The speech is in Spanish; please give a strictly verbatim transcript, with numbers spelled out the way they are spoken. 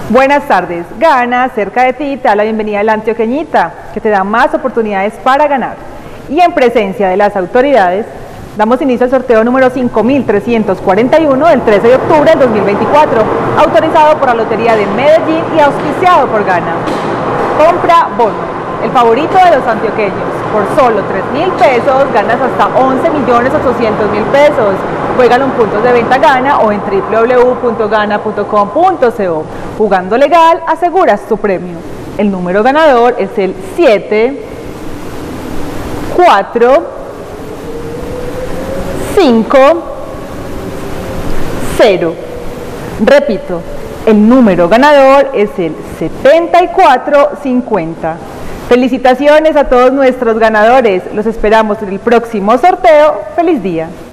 Buenas tardes, Gana, cerca de ti te da la bienvenida a la Antioqueñita, que te da más oportunidades para ganar. Y en presencia de las autoridades, damos inicio al sorteo número cinco mil trescientos cuarenta y uno del trece de octubre del dos mil veinticuatro, autorizado por la Lotería de Medellín y auspiciado por Gana. Compra bono, el favorito de los antioqueños. Por solo tres mil pesos ganas hasta once millones ochocientos mil pesos. Juégalo en puntos de venta Gana o en w w w punto gana punto com punto co. Jugando legal, aseguras tu premio. El número ganador es el siete, cuatro, cinco, cero. Repito, el número ganador es el setenta y cuatro cincuenta. Felicitaciones a todos nuestros ganadores. Los esperamos en el próximo sorteo. ¡Feliz día!